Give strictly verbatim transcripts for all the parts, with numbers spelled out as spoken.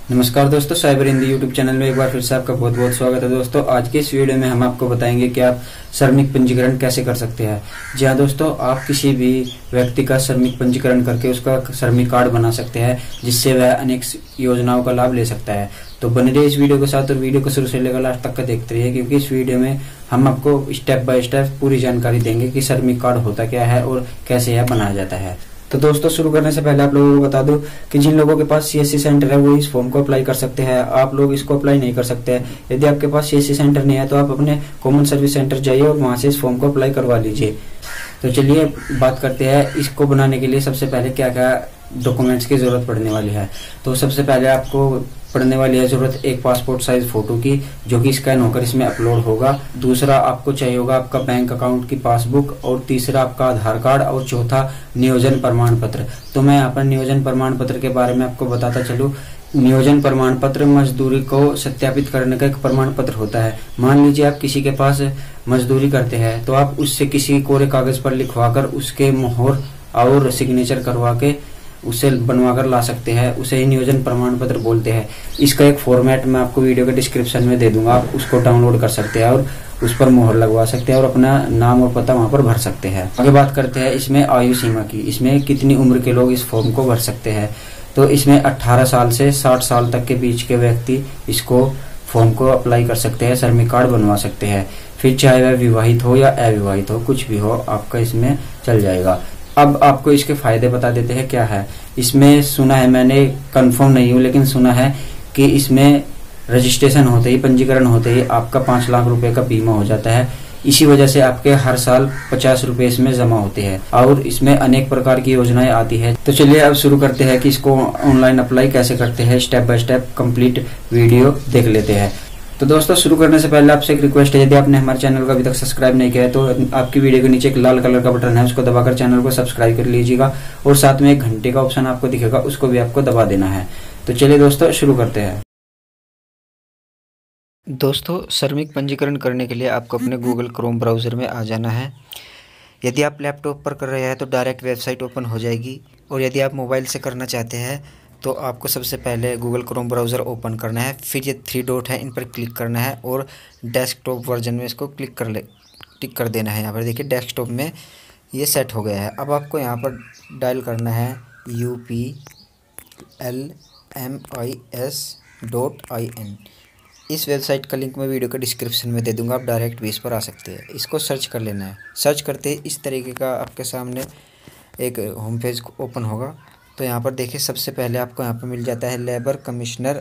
नमस्कार दोस्तों, cyber Hindi YouTube channel में एक बार फिर से आपका बहुत बहुत स्वागत है। दोस्तों, आज के इस वीडियो में हम आपको बताएंगे कि आप श्रमिक पंजीकरण कैसे कर सकते हैं। जी हाँ दोस्तों, आप किसी भी व्यक्ति का श्रमिक पंजीकरण करके उसका श्रमिक कार्ड बना सकते हैं, जिससे वह अनेक योजनाओं का लाभ ले सकता है। तो बने रहिए इस वीडियो के साथ और वीडियो को शुरू से लेकर लास्ट तक का देखते रहिए, क्योंकि इस वीडियो में हम आपको स्टेप बाय स्टेप पूरी जानकारी देंगे कि श्रमिक कार्ड होता क्या है और कैसे यह बनाया जाता है। तो दोस्तों, शुरू करने से पहले आप लोगों को बता दूं कि जिन लोगों के पास सीएससी सेंटर है वो इस फॉर्म को अप्लाई कर सकते हैं। आप लोग इसको अप्लाई नहीं कर सकते हैं। यदि आपके पास सीएससी सेंटर नहीं है तो आप अपने कॉमन सर्विस सेंटर जाइए और वहां से इस फॉर्म को अप्लाई करवा लीजिए। तो चलिए बात करते हैं इसको बनाने के लिए सबसे पहले क्या क्या डॉक्यूमेंट्स की जरूरत पड़ने वाली है। तो सबसे पहले आपको पड़ने वाली है जरूरत एक पासपोर्ट साइज फोटो की, जो कि स्कैन होकर इसमें अपलोड होगा। दूसरा आपको चाहिए होगा आपका बैंक अकाउंट की पासबुक, और तीसरा आपका आधार कार्ड, और चौथा नियोजन प्रमाण पत्र। तो मैं यहाँ पर नियोजन प्रमाण पत्र के बारे में आपको बताता चलूँ। नियोजन प्रमाण पत्र मजदूरी को सत्यापित करने का एक प्रमाण पत्र होता है। मान लीजिए आप किसी के पास मजदूरी करते हैं तो आप उससे किसी कोरे कागज पर लिखवाकर उसके मोहर और सिग्नेचर करवा के उसे बनवा कर ला सकते हैं। उसे ही नियोजन प्रमाण पत्र बोलते हैं। इसका एक फॉर्मेट मैं आपको वीडियो के डिस्क्रिप्शन में दे दूंगा, आप उसको डाउनलोड कर सकते हैं और उस पर मोहर लगवा सकते हैं और अपना नाम और पता वहां पर भर सकते हैं। आगे बात करते हैं इसमें आयु सीमा की। इसमें कितनी उम्र के लोग इस फॉर्म को भर सकते हैं। तो इसमें अठारह साल से साठ साल तक के बीच के व्यक्ति इसको फॉर्म को अप्लाई कर सकते हैं, श्रमिक कार्ड बनवा सकते हैं। फिर चाहे वह विवाहित हो या अविवाहित हो, कुछ भी हो, आपका इसमें चल जाएगा। अब आपको इसके फायदे बता देते हैं क्या है। इसमें सुना है, मैंने कंफर्म नहीं हूँ, लेकिन सुना है कि इसमें रजिस्ट्रेशन होते ही, पंजीकरण होते ही आपका पांच लाख रुपए का बीमा हो जाता है। इसी वजह से आपके हर साल पचास रुपए इसमें जमा होते हैं और इसमें अनेक प्रकार की योजनाएं आती है। तो चलिए अब शुरू करते हैं कि इसको ऑनलाइन अप्लाई कैसे करते हैं। Step by step complete video देख लेते हैं। तो दोस्तों, शुरू करने से पहले आपसे एक रिक्वेस्ट है, यदि आपने हमारे चैनल को अभी तक सब्सक्राइब नहीं किया है तो आपकी वीडियो के नीचे एक लाल कलर का बटन है, उसको दबाकर चैनल को सब्सक्राइब कर लीजिएगा और साथ में एक घंटे का ऑप्शन आपको दिखेगा, उसको भी आपको दबा देना है। तो चलिए दोस्तों, शुरू करते हैं। दोस्तों, श्रमिक पंजीकरण करने के लिए आपको अपने गूगल क्रोम ब्राउज़र में आ जाना है। यदि आप लैपटॉप पर कर रहे हैं तो डायरेक्ट वेबसाइट ओपन हो जाएगी, और यदि आप मोबाइल से करना चाहते हैं तो आपको सबसे पहले गूगल क्रोम ब्राउज़र ओपन करना है। फिर ये थ्री डॉट है, इन पर क्लिक करना है और डेस्कटॉप वर्जन में इसको क्लिक कर ले टिक कर देना है। यहाँ पर देखिए डेस्कटॉप में ये सेट हो गया है। अब आपको यहाँ पर डायल करना है U P L M I S dot I N. इस वेबसाइट का लिंक मैं वीडियो के डिस्क्रिप्शन में दे दूंगा, आप डायरेक्ट भी इस पर आ सकते हैं। इसको सर्च कर लेना है। सर्च करते ही इस तरीके का आपके सामने एक होम पेज ओपन होगा। तो यहाँ पर देखिए सबसे पहले आपको यहाँ पर मिल जाता है लेबर कमिश्नर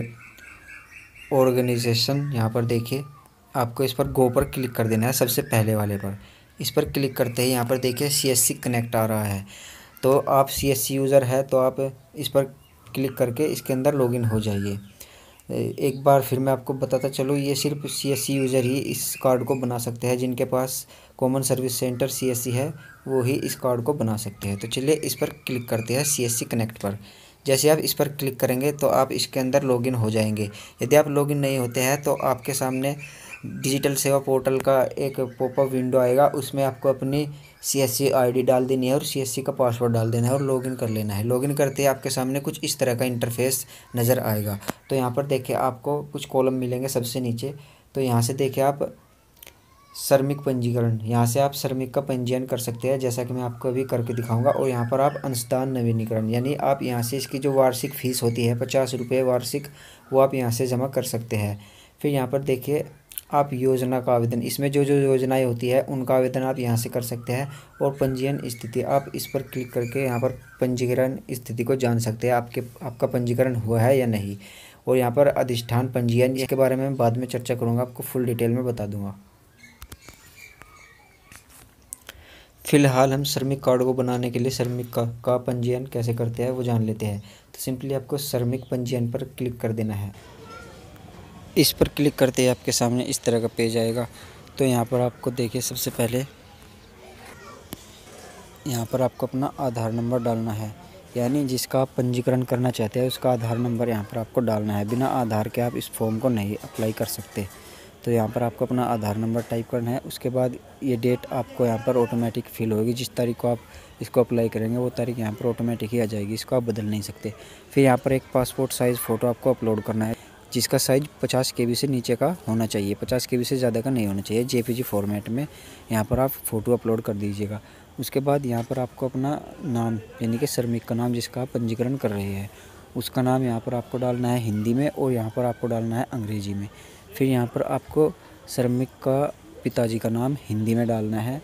ऑर्गेनाइजेशन। यहाँ पर देखिए आपको इस पर गो पर क्लिक कर देना है, सबसे पहले वाले पर। इस पर क्लिक करते ही यहाँ पर देखिए सीएससी कनेक्ट आ रहा है। तो आप सीएससी यूज़र है तो आप इस पर क्लिक करके इसके अंदर लॉगिन हो जाइए। एक बार फिर मैं आपको बताता चलूँ, ये सिर्फ सीएससी यूज़र ही इस कार्ड को बना सकते हैं। जिनके पास कॉमन सर्विस सेंटर सीएससी है वो ही इस कार्ड को बना सकते हैं। तो चलिए इस पर क्लिक करते हैं सीएससी कनेक्ट पर। जैसे आप इस पर क्लिक करेंगे तो आप इसके अंदर लॉगिन हो जाएंगे। यदि आप लॉगिन नहीं होते हैं तो आपके सामने डिजिटल सेवा पोर्टल का एक पॉपअप विंडो आएगा, उसमें आपको अपनी सीएससी आईडी डाल देनी है और सीएससी का पासवर्ड डाल देना है और लॉगिन कर लेना है। लॉगिन करते ही आपके सामने कुछ इस तरह का इंटरफेस नज़र आएगा। तो यहाँ पर देखिए आपको कुछ कॉलम मिलेंगे सबसे नीचे। तो यहाँ से देखिए आप श्रमिक पंजीकरण, यहाँ से आप श्रमिक का पंजीयन कर सकते हैं, जैसा कि मैं आपको अभी करके दिखाऊंगा। और यहाँ पर आप अंशदान नवीनीकरण, यानी आप यहाँ से इसकी जो वार्षिक फ़ीस होती है पचास रुपये वार्षिक, वो आप यहाँ से जमा कर सकते हैं। फिर यहाँ पर देखिए आप योजना का आवेदन, इसमें जो जो योजनाएं होती है उनका आवेदन आप यहाँ से कर सकते हैं। और पंजीयन स्थिति, आप इस पर क्लिक करके यहाँ पर पंजीकरण स्थिति को जान सकते हैं, आपके आपका पंजीकरण हुआ है या नहीं। और यहाँ पर अधिष्ठान पंजीयन, इसके बारे में मैं बाद में चर्चा करूँगा, आपको फुल डिटेल में बता दूँगा। फिलहाल हम श्रमिक कार्ड को बनाने के लिए श्रमिक का, का पंजीयन कैसे करते हैं वो जान लेते हैं। तो सिंपली आपको श्रमिक पंजीयन पर क्लिक कर देना है। इस पर क्लिक करते ही आपके सामने इस तरह का पेज आएगा। तो यहाँ पर आपको देखिए सबसे पहले यहाँ पर आपको अपना आधार नंबर डालना है, यानी जिसका आप पंजीकरण करना चाहते हैं उसका आधार नंबर यहाँ पर आपको डालना है। बिना आधार के आप इस फॉर्म को नहीं अप्लाई कर सकते। तो यहाँ पर आपको अपना आधार नंबर टाइप करना है। उसके बाद ये डेट आपको यहाँ पर ऑटोमेटिक फिल होगी, जिस तारीख को आप इसको अप्लाई करेंगे वो तारीख यहाँ पर ऑटोमेटिक ही आ जाएगी, इसको आप बदल नहीं सकते। फिर यहाँ पर एक पासपोर्ट साइज़ फ़ोटो आपको अपलोड करना है, जिसका साइज़ पचास के बी से नीचे का होना चाहिए, पचास के बी से ज़्यादा का नहीं होना चाहिए। जे पी जी फॉर्मेट में यहाँ पर आप फ़ोटो अपलोड कर दीजिएगा। उसके बाद यहाँ पर आपको अपना नाम यानी कि श्रमिक का नाम जिसका आप पंजीकरण कर रहे हैं उसका नाम यहाँ पर आपको डालना है हिंदी में, और यहाँ पर आपको डालना है अंग्रेजी में। फिर यहाँ पर आपको श्रमिक का पिताजी का नाम हिंदी में डालना है,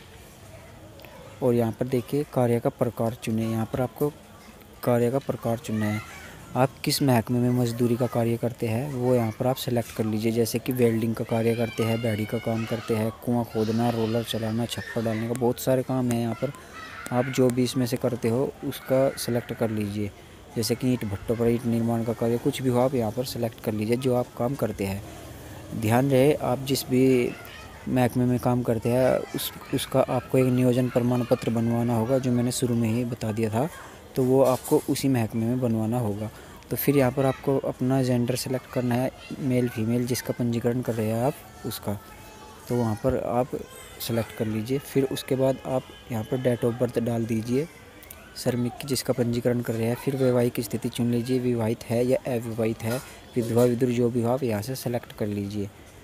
और यहाँ पर देखिए कार्य का प्रकार चुने, यहाँ पर आपको कार्य का प्रकार चुनना है। आप किस महकमे में मजदूरी का कार्य करते हैं वो यहाँ पर आप सेलेक्ट कर लीजिए, जैसे कि वेल्डिंग का कार्य करते हैं, बैड़ी का काम करते हैं, कुआं खोदना, रोलर चलाना, छप्पर डालने का, बहुत सारे काम हैं यहाँ पर। आप जो भी इसमें से करते हो उसका सेलेक्ट कर लीजिए, जैसे कि ईंट भट्टों पर ईंट निर्माण का कार्य, कुछ भी हो आप यहाँ पर सेलेक्ट कर लीजिए जो आप काम करते हैं। ध्यान रहे आप जिस भी महकमे में काम करते हैं उस उसका आपको एक नियोजन प्रमाण पत्र बनवाना होगा, जो मैंने शुरू में ही बता दिया था, तो वो आपको उसी महकमे में बनवाना होगा। तो फिर यहाँ पर आपको अपना जेंडर सेलेक्ट करना है, मेल फीमेल जिसका पंजीकरण कर रहे हैं आप उसका, तो वहाँ पर आप सेलेक्ट कर लीजिए। फिर उसके बाद आप यहाँ पर डेट ऑफ बर्थ डाल दीजिए श्रमिक की जिसका पंजीकरण कर रहे हैं। फिर वैवाहिक स्थिति चुन लीजिए, विवाहित है या अविवाहित है, विधवा विधुर जो भी हो आप यहाँ से सेलेक्ट कर लीजिए।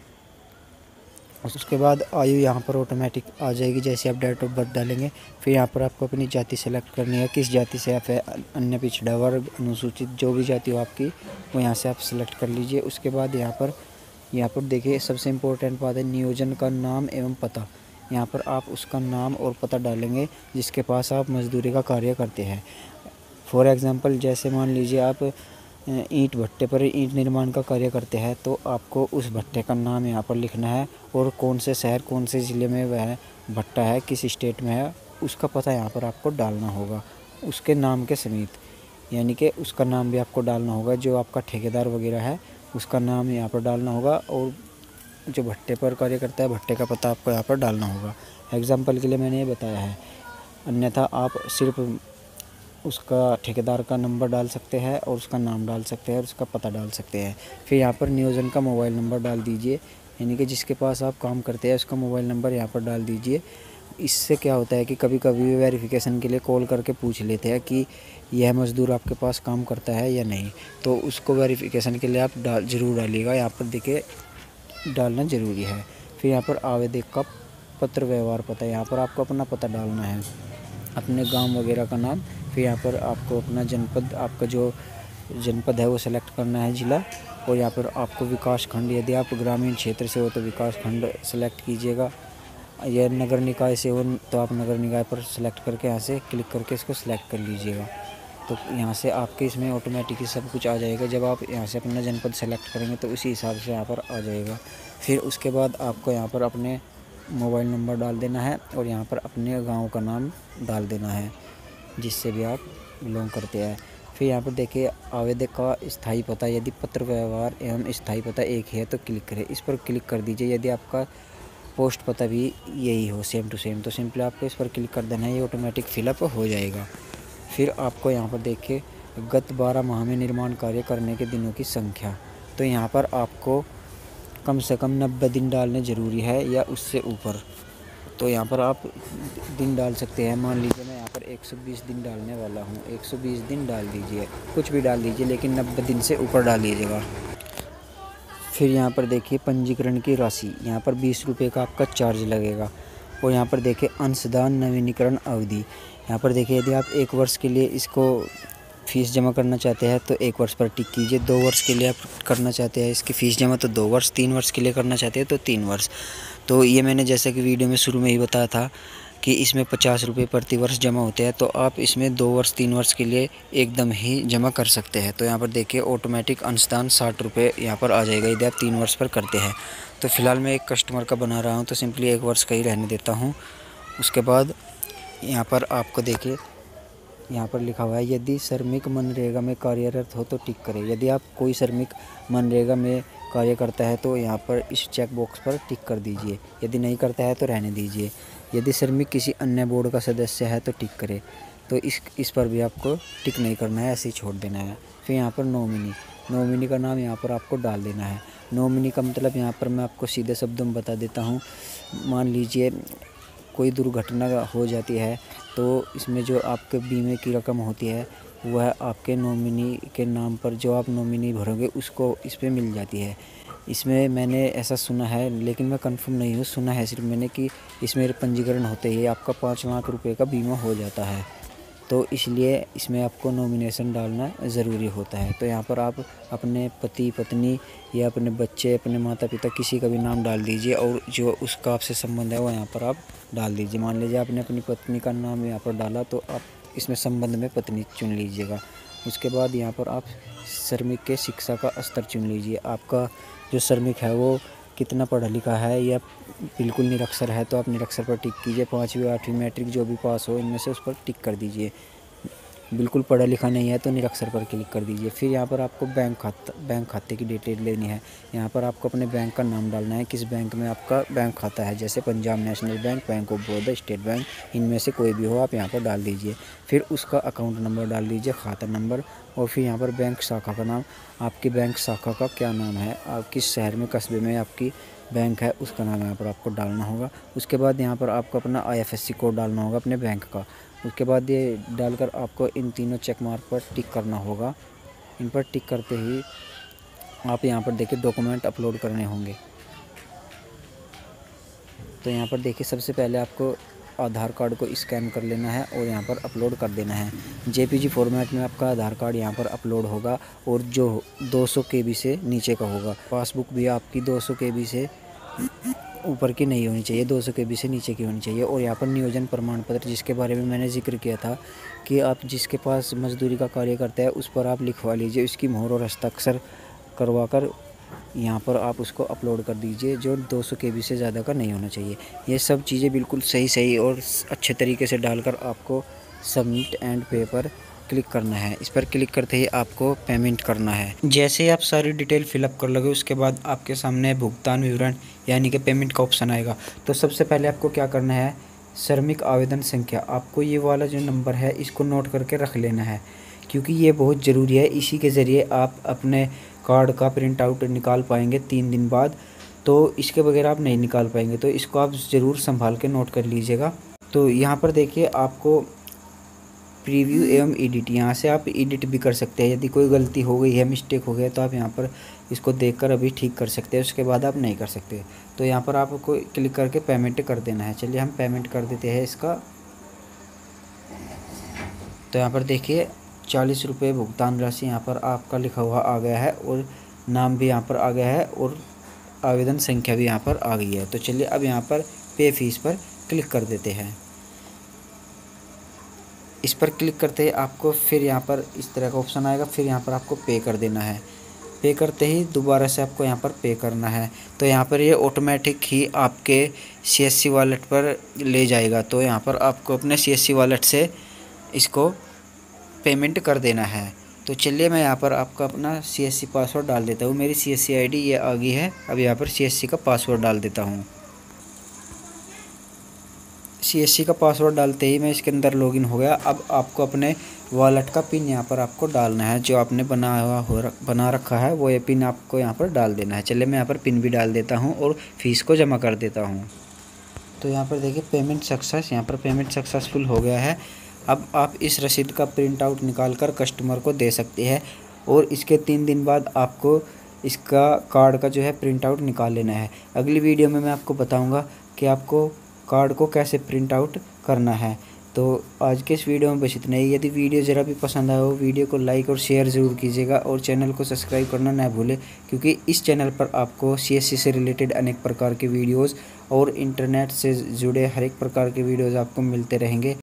उसके बाद आयु यहाँ पर ऑटोमेटिक आ जाएगी जैसे आप डेट ऑफ बर्थ डालेंगे। फिर यहाँ पर आपको अपनी जाति सेलेक्ट करनी है, किस जाति से आप है, अन्य पिछड़ा वर्ग, अनुसूचित, जो भी जाति हो आपकी वो यहाँ से आप सेलेक्ट कर लीजिए। उसके बाद यहाँ पर यहाँ पर देखिए सबसे इम्पोर्टेंट बात है नियोजन का नाम एवं पता। यहाँ पर आप उसका नाम और पता डालेंगे जिसके पास आप मजदूरी का कार्य करते हैं। फॉर एग्ज़ाम्पल जैसे मान लीजिए आप ईंट भट्टे पर ईंट निर्माण का कार्य करते हैं, तो आपको उस भट्टे का नाम यहाँ पर लिखना है, और कौन से शहर कौन से ज़िले में वह भट्टा है, किस स्टेट में है, उसका पता यहाँ पर आपको डालना होगा उसके नाम के समेत, यानी कि उसका नाम भी आपको डालना होगा। जो आपका ठेकेदार वगैरह है उसका नाम यहाँ पर डालना होगा, और जो भट्टे पर कार्य करता है भट्टे का पता आपको यहाँ पर डालना होगा। एग्ज़ाम्पल के लिए मैंने ये बताया है, अन्यथा आप सिर्फ उसका ठेकेदार का नंबर डाल सकते हैं और उसका नाम डाल सकते हैं और उसका पता डाल सकते हैं। फिर यहाँ पर नियोजन का मोबाइल नंबर डाल दीजिए, यानी कि जिसके पास आप काम करते हैं उसका मोबाइल नंबर यहाँ पर डाल दीजिए। इससे क्या होता है कि कभी कभी वेरिफिकेशन के लिए कॉल करके पूछ लेते हैं कि यह मज़दूर आपके पास काम करता है या नहीं, तो उसको वेरिफिकेशन के लिए आप डाल ज़रूर डालिएगा, यहाँ पर देखिए डालना ज़रूरी है। फिर यहाँ पर आवेदक का पत्र व्यवहार पता, यहाँ पर आपको अपना पता डालना है, अपने गांव वगैरह का नाम। फिर यहाँ पर आपको अपना जनपद, आपका जो जनपद है वो सेलेक्ट करना है, ज़िला, और यहाँ पर आपको विकास खंड, यदि आप ग्रामीण क्षेत्र से हो तो विकास खंड सेलेक्ट कीजिएगा, या नगर निकाय से हो तो आप नगर निकाय पर सेलेक्ट करके यहाँ से क्लिक करके इसको सेलेक्ट कर लीजिएगा। तो यहाँ से आपके इसमें ऑटोमेटिक ही सब कुछ आ जाएगा। जब आप यहाँ से अपना जनपद सेलेक्ट करेंगे तो उसी हिसाब से यहाँ पर आ जाएगा। फिर उसके बाद आपको यहाँ पर अपने मोबाइल नंबर डाल देना है, और यहाँ पर अपने गांव का नाम डाल देना है जिससे भी आप बिलोंग करते हैं। फिर यहाँ पर देखिए आवेदक का स्थायी पता, यदि पत्र व्यवहार एवं स्थायी पता एक है तो क्लिक करें, इस पर क्लिक कर दीजिए। यदि आपका पोस्ट पता भी यही हो सेम टू सेम तो सिंपली आपको इस पर क्लिक कर देना है, ये ऑटोमेटिक फिलअप हो जाएगा। फिर आपको यहाँ पर देखिए गत बारह माह में निर्माण कार्य करने के दिनों की संख्या, तो यहाँ पर आपको कम से कम नब्बे दिन डालने ज़रूरी है या उससे ऊपर। तो यहाँ पर आप दिन डाल सकते हैं, मान लीजिए मैं यहाँ पर एक सौ बीस दिन डालने वाला हूँ, एक सौ बीस दिन डाल दीजिए, कुछ भी डाल दीजिए लेकिन नब्बे दिन से ऊपर डाल लीजिएगा। फिर यहाँ पर देखिए पंजीकरण की राशि, यहाँ पर बीस रुपये का आपका चार्ज लगेगा। और यहाँ पर देखिए अंशदान नवीनीकरण अवधि, यहाँ पर देखिए यदि आप एक वर्ष के लिए इसको फ़ीस जमा करना चाहते हैं तो एक वर्ष पर टिक कीजिए, दो वर्ष के लिए आप करना चाहते हैं इसकी फ़ीस जमा तो दो वर्ष, तीन वर्ष के लिए करना चाहते हैं तो तीन वर्ष। तो ये मैंने जैसा कि वीडियो में शुरू में ही बताया था कि इसमें पचास रुपये प्रति वर्ष जमा होते हैं, तो आप इसमें दो वर्ष तीन वर्ष के लिए एकदम ही जमा कर सकते हैं। तो यहाँ पर देखिए ऑटोमेटिक अंशदान साठ रुपये यहाँ पर आ जाएगा यदि आप तीन वर्ष पर करते हैं। तो फिलहाल मैं एक कस्टमर का बना रहा हूँ तो सिंपली एक वर्ष का ही रहने देता हूँ। उसके बाद यहाँ पर आपको देखिए यहाँ पर लिखा हुआ है यदि श्रमिक मनरेगा में कार्यरत हो तो टिक करें। यदि आप कोई श्रमिक मनरेगा में कार्य करता है तो यहाँ पर इस चेक बॉक्स पर टिक कर दीजिए, यदि नहीं करता है तो रहने दीजिए। यदि श्रमिक किसी अन्य बोर्ड का सदस्य है तो टिक करें, तो इस इस पर भी आपको टिक नहीं करना है, ऐसे ही छोड़ देना है। फिर यहाँ पर नॉमिनी, नॉमिनी का नाम यहाँ पर आपको डाल देना है। नॉमिनी का मतलब यहाँ पर मैं आपको सीधे शब्दों में बता देता हूँ। मान लीजिए कोई दुर्घटना हो जाती है तो इसमें जो आपके बीमे की रकम होती है वह आपके नॉमिनी के नाम पर जो आप नॉमिनी भरोगे उसको इस पे मिल जाती है। इसमें मैंने ऐसा सुना है, लेकिन मैं कंफर्म नहीं हूँ, सुना है सिर्फ मैंने कि इसमें पंजीकरण होते ही आपका पाँच लाख रुपए का बीमा हो जाता है। तो इसलिए इसमें आपको नॉमिनेशन डालना ज़रूरी होता है। तो यहाँ पर आप अपने पति पत्नी या अपने बच्चे, अपने माता पिता, किसी का भी नाम डाल दीजिए और जो उसका आपसे संबंध है वो यहाँ पर आप डाल दीजिए। मान लीजिए आपने अपनी पत्नी का नाम यहाँ पर डाला तो आप इसमें संबंध में पत्नी चुन लीजिएगा। उसके बाद यहाँ पर आप श्रमिक के शिक्षा का स्तर चुन लीजिए। आपका जो श्रमिक है वो कितना पढ़ा लिखा है या बिल्कुल निरक्षर है तो आप निरक्षर पर टिक कीजिए। पाँचवीं आठवीं मैट्रिक जो भी पास हो इनमें से उस पर टिक कर दीजिए। बिल्कुल पढ़ा लिखा नहीं है तो निरक्षर पर क्लिक कर दीजिए। फिर यहाँ पर आपको बैंक खाता बैंक खाते की डिटेल लेनी है। यहाँ पर आपको अपने बैंक का नाम डालना है, किस बैंक में आपका बैंक खाता है, जैसे Punjab National Bank, bank of Baroda, State Bank, इनमें से कोई भी हो आप यहाँ पर डाल दीजिए। फिर उसका अकाउंट नंबर डाल दीजिए, खाता नंबर, और फिर यहाँ पर बैंक शाखा का नाम, आपकी बैंक शाखा का क्या नाम है, आप किस शहर में कस्बे में आपकी बैंक है उसका नाम यहाँ पर आपको डालना होगा। उसके बाद यहाँ पर आपको अपना I F S C code डालना होगा अपने बैंक का। उसके बाद ये डालकर आपको इन तीनों चेक मार्क पर टिक करना होगा। इन पर टिक करते ही आप यहाँ पर देखिए डॉक्यूमेंट अपलोड करने होंगे। तो यहाँ पर देखिए सबसे पहले आपको आधार कार्ड को स्कैन कर लेना है और यहाँ पर अपलोड कर देना है। जे पी जी फॉर्मेट में आपका आधार कार्ड यहाँ पर अपलोड होगा और जो दो सौ के बी से नीचे का होगा। पासबुक भी आपकी दो सौ के बी से ऊपर की नहीं होनी चाहिए, दो सौ के बी से नीचे की होनी चाहिए। और यहाँ पर नियोजन प्रमाण पत्र, जिसके बारे में मैंने जिक्र किया था कि आप जिसके पास मजदूरी का कार्य करते हैं उस पर आप लिखवा लीजिए, उसकी मोहर और हस्ताक्षर करवा कर यहाँ पर आप उसको अपलोड कर दीजिए, जो दो सौ के बी से ज़्यादा का नहीं होना चाहिए। ये सब चीज़ें बिल्कुल सही सही और अच्छे तरीके से डालकर आपको सबमिट एंड पे पर क्लिक करना है। इस पर क्लिक करते ही आपको पेमेंट करना है। जैसे ही आप सारी डिटेल फिलअप कर लोगे उसके बाद आपके सामने भुगतान विवरण यानी कि पेमेंट का ऑप्शन आएगा। तो सबसे पहले आपको क्या करना है, श्रमिक आवेदन संख्या, आपको ये वाला जो नंबर है इसको नोट करके रख लेना है, क्योंकि ये बहुत ज़रूरी है। इसी के ज़रिए आप अपने कार्ड का प्रिंट आउट निकाल पाएंगे तीन दिन बाद, तो इसके बगैर आप नहीं निकाल पाएंगे। तो इसको आप ज़रूर संभाल के नोट कर लीजिएगा। तो यहाँ पर देखिए आपको प्रीव्यू एवं एडिट, यहाँ से आप एडिट भी कर सकते हैं। यदि कोई गलती हो गई है, मिस्टेक हो गया, तो आप यहाँ पर इसको देखकर अभी ठीक कर सकते हैं, उसके बाद आप नहीं कर सकते। तो यहाँ पर आपको क्लिक करके पेमेंट कर देना है। चलिए हम पेमेंट कर देते हैं इसका। तो यहाँ पर देखिए चालीस रुपये भुगतान राशि यहाँ पर आपका लिखा हुआ आ गया है और नाम भी यहाँ पर आ गया है और आवेदन संख्या भी यहाँ पर आ गई है। तो चलिए अब यहाँ पर पे फीस पर क्लिक कर देते हैं। इस पर क्लिक करते ही आपको फिर यहाँ पर इस तरह का ऑप्शन आएगा, फिर यहाँ पर आपको पे कर देना है। पे करते ही दोबारा से आपको यहाँ पर पे करना है। तो यहाँ पर ये ऑटोमेटिक ही आपके सी एस सी वॉलेट पर ले जाएगा। तो यहाँ पर आपको अपने सी एस सी वॉलेट से इसको पेमेंट कर देना है। तो चलिए मैं यहाँ पर आपका अपना सी एस सी पासवर्ड डाल देता हूँ। मेरी C S C I D ये आ गई है। अब यहाँ पर सी एस सी का पासवर्ड डाल देता हूँ। सी एस सी का पासवर्ड डालते ही मैं इसके अंदर लॉगिन हो गया। अब आपको अपने वॉलेट का पिन यहाँ पर आपको डालना है, जो आपने बना हुआ हो रख, बना रखा है वो ये पिन आपको यहाँ पर डाल देना है। चलिए मैं यहाँ पर पिन भी डाल देता हूँ और फीस को जमा कर देता हूँ। तो यहाँ पर देखिए पेमेंट सक्सेस, यहाँ पर पेमेंट सक्सेसफुल हो गया है। अब आप इस रसीद का प्रिंट आउट निकाल कर कस्टमर को दे सकते हैं और इसके तीन दिन बाद आपको इसका कार्ड का जो है प्रिंट आउट निकाल लेना है। अगली वीडियो में मैं आपको बताऊँगा कि आपको कार्ड को कैसे प्रिंट आउट करना है। तो आज के इस वीडियो में बस इतना ही। यदि वीडियो ज़रा भी पसंद आया हो वीडियो को लाइक और शेयर ज़रूर कीजिएगा और चैनल को सब्सक्राइब करना ना भूलें, क्योंकि इस चैनल पर आपको सी एस सी से रिलेटेड अनेक प्रकार के वीडियोज़ और इंटरनेट से जुड़े हर एक प्रकार के वीडियोज़ आपको मिलते रहेंगे।